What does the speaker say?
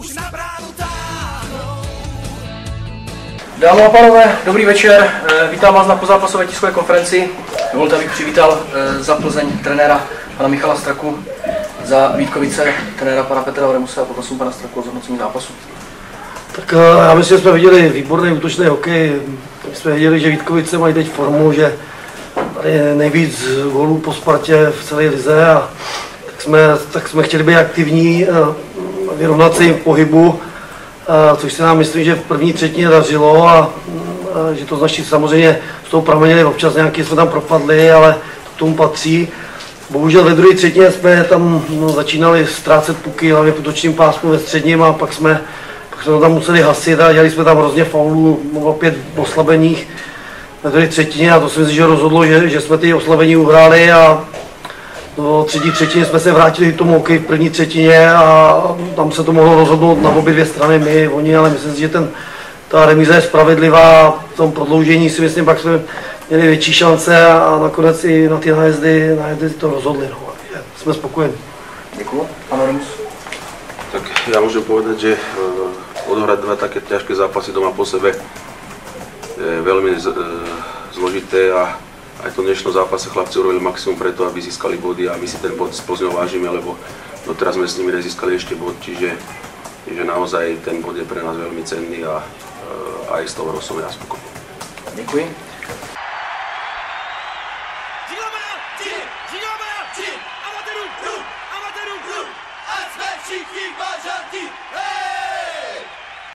už na bránu táhnou. Dámy a pánové, dobrý večer. Vítám vás na pozápasové tiskové konferenci. Dovolte, abych přivítal za Plzeň trenéra pana Michala Straku, za Vítkovice trenéra pana Petra Remuse a poprosím pana Straku o zhodnocení zápasu. Tak já myslím, že jsme viděli výborný útočný hokej. My jsme viděli, že Vítkovice mají teď formu, že tady je nejvíc gólů po Spartě v celé lize a tak jsme chtěli být aktivní, vyrovnat se jim v pohybu, což se nám myslím, že v první třetině dařilo a že to značí samozřejmě z toho pramenili občas nějaký jsme tam propadli, ale to k tomu patří. Bohužel ve druhé třetině jsme tam začínali ztrácet puky, hlavně v útočním pásmu ve středním a pak jsme to tam museli hasit a dělali jsme tam hrozně faulů, opět oslabeních ve druhé třetině a to si myslím, že rozhodlo, že jsme ty oslabení uhráli a do třetí třetiny jsme se vrátili k tomu hokej v první třetině a tam se to mohlo rozhodnout na obě dvě strany, my, oni, ale myslím si, že ta remíza je spravedlivá. V tom prodloužení si myslím, pak jsme měli větší šance a nakonec i na ty nájezdy to rozhodli. No. Jsme spokojeni. Děkuju. Pan Remus. Tak ja môžem povedať, že odohrať dva také ťažké zápasy doma po sebe je veľmi zložité a aj v tom dnešnom zápase chlapci urobili maximum preto, aby získali body a my si ten bod s Plzňou vážime, lebo doteraz sme s nimi nezískali ešte bod, čiže naozaj ten bod je pre nás veľmi cenný a aj z toho som ja spokojný. Děkuji.